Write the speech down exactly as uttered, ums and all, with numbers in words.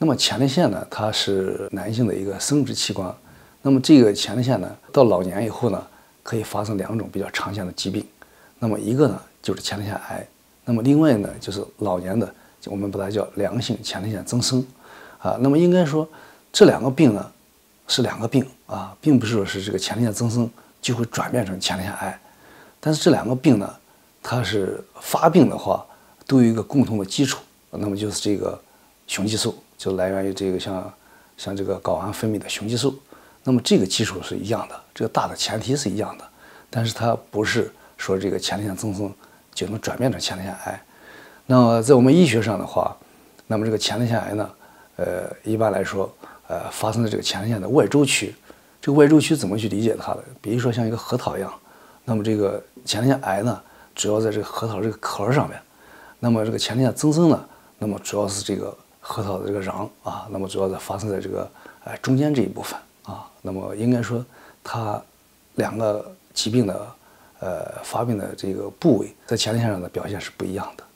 那么前列腺呢，它是男性的一个生殖器官。那么这个前列腺呢，到老年以后呢，可以发生两种比较常见的疾病。那么一个呢就是前列腺癌，那么另外呢就是老年的，我们把它叫良性前列腺增生啊。那么应该说这两个病呢是两个病啊，并不是说是这个前列腺增生就会转变成前列腺癌。但是这两个病呢，它是发病的话都有一个共同的基础，那么就是这个雄激素，就来源于这个像像这个睾丸分泌的雄激素。那么这个基础是一样的，这个大的前提是一样的，但是它不是说这个前列腺增生就能转变成前列腺癌。那么在我们医学上的话，那么这个前列腺癌呢，呃，一般来说，呃，发生在这个前列腺的外周区。这个外周区怎么去理解它呢？比如说像一个核桃一样，那么这个前列腺癌呢，主要在这个核桃这个壳上面。那么这个前列腺增生呢，那么主要是这个核桃的这个瓤啊，那么主要在发生在这个呃中间这一部分啊。那么应该说，它两个疾病的呃发病的这个部位在前列腺上的表现是不一样的。